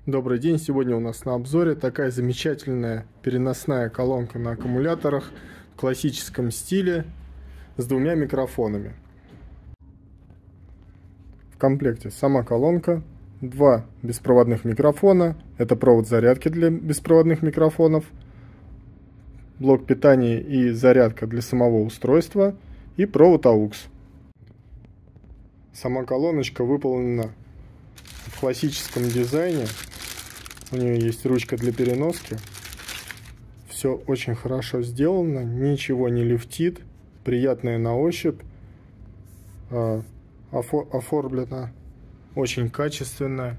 Добрый день! Сегодня у нас на обзоре такая замечательная переносная колонка на аккумуляторах в классическом стиле с двумя микрофонами. В комплекте сама колонка, два беспроводных микрофона, это провод зарядки для беспроводных микрофонов, блок питания и зарядка для самого устройства и провод AUX. Сама колоночка выполнена в классическом дизайне. У нее есть ручка для переноски. Все очень хорошо сделано, ничего не люфтит, приятная на ощупь, оформлена очень качественно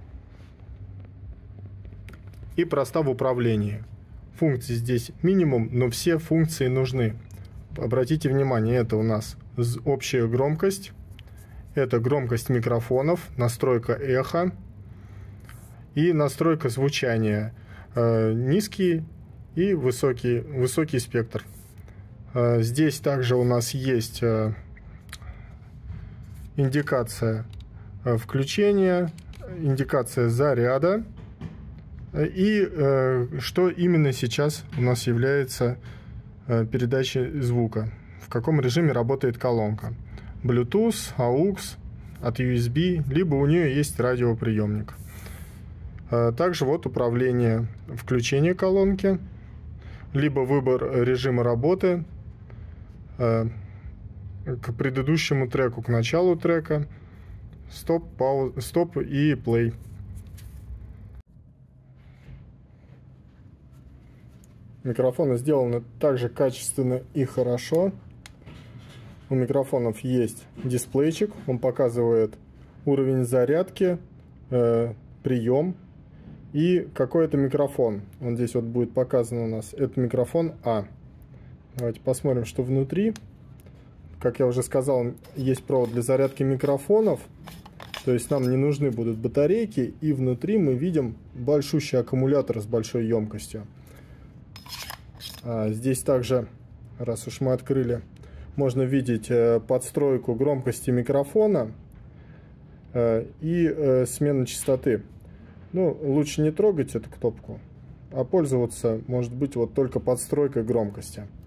и проста в управлении. Функций здесь минимум, но все функции нужны. Обратите внимание, это у нас общая громкость, это громкость микрофонов, настройка эхо и настройка звучания, низкий и высокий спектр. Здесь также у нас есть индикация включения, индикация заряда и что именно сейчас у нас является передачей звука, в каком режиме работает колонка. Bluetooth, AUX, от USB, либо у нее есть радиоприемник. Также вот управление включения колонки, либо выбор режима работы к предыдущему треку, к началу трека, стоп и play. Микрофоны сделаны также качественно и хорошо. У микрофонов есть дисплейчик, он показывает уровень зарядки, прием и какой это микрофон. Он здесь вот будет показан у нас. Это микрофон А. Давайте посмотрим, что внутри. Как я уже сказал, есть провод для зарядки микрофонов. То есть нам не нужны будут батарейки. И внутри мы видим большущий аккумулятор с большой емкостью. Здесь также, раз уж мы открыли, можно видеть подстройку громкости микрофона и смену частоты. Ну, лучше не трогать эту кнопку, а пользоваться, может быть, вот только подстройкой громкости.